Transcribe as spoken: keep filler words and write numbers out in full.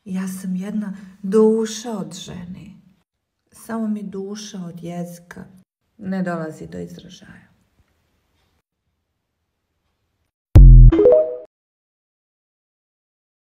Ja sam jedna duša od žene. Samo mi duša od jezika ne dolazi do izražaja.